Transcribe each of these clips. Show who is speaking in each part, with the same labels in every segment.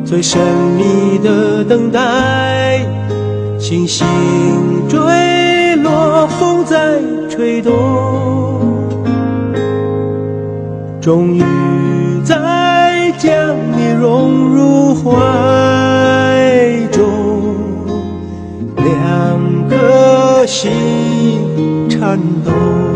Speaker 1: 最神秘的等待，星星坠落，风在吹动，终于再将你融入怀中，两颗心颤抖，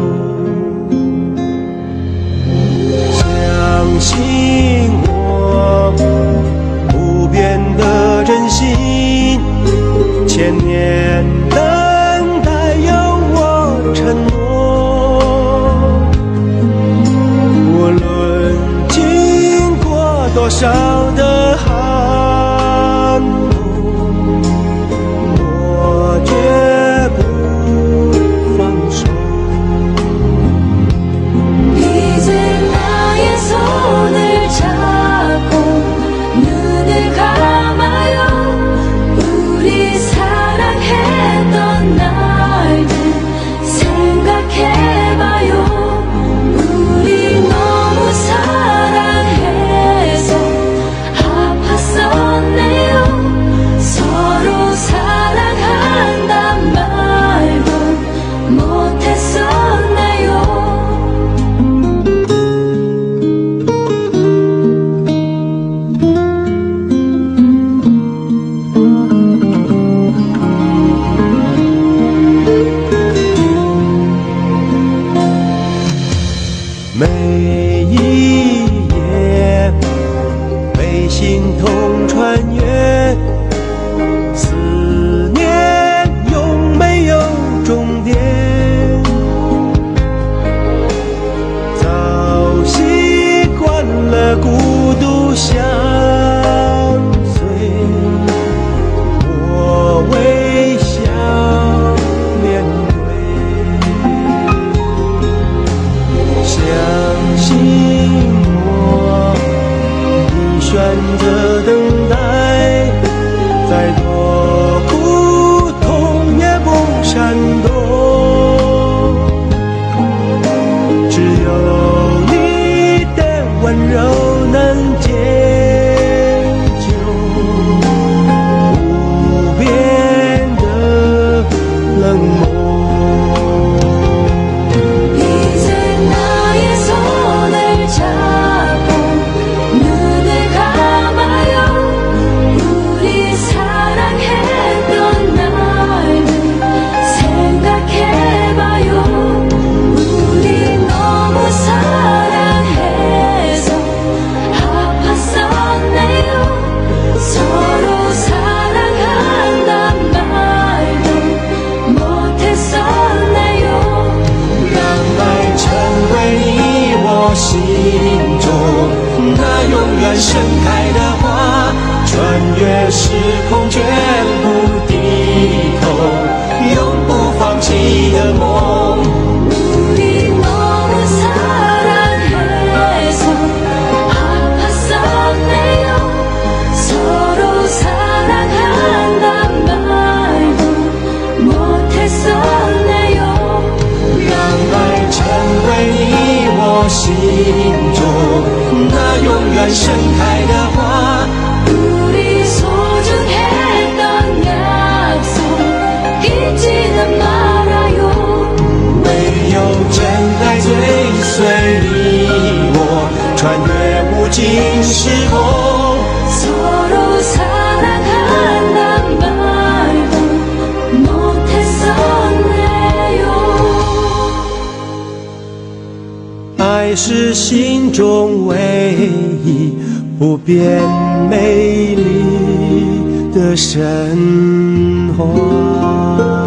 Speaker 1: 相信我不变的真心，千年等待有我承诺，无论经过多少的寒冬，我绝不放手。
Speaker 2: 이제 나의 손을 잡고 눈을 감아요. 우리 사랑했던 날들 생각해봐요. 우리 너무 사랑해서 아팠었네요. 서로 사랑한단 말도 못했었네요.
Speaker 1: 每一夜被心痛穿越，思念永没有终点，早习惯了孤独相随，我微笑面对。 相信我，你选择等待，再多苦痛也不闪动。只有你的温柔能解救无边的冷漠。
Speaker 2: 이제 나의 손을 잡고 눈을 감아요. 우리 사랑했던 날들 생각해봐요. 우리 너무 사랑해서 아팠었네요. 서로 사랑한단 말도 못했었네요.
Speaker 1: 让爱成为你我心中那永远盛开的花，穿越时空绝不低头，永不放弃的梦。
Speaker 2: 우리 너무 사랑해서 아팠었네요. 서로 사랑한단 말도 못했었네요.
Speaker 1: 让爱成为你我心中那永远盛开的花，
Speaker 2: 우리 소중했던 약속 잊지는 말아요.
Speaker 1: 唯有真爱追随你我，穿越无尽时空。
Speaker 2: 서로 사랑한단 말도 못했었네요.
Speaker 1: 爱是心中唯一不变美丽的神话。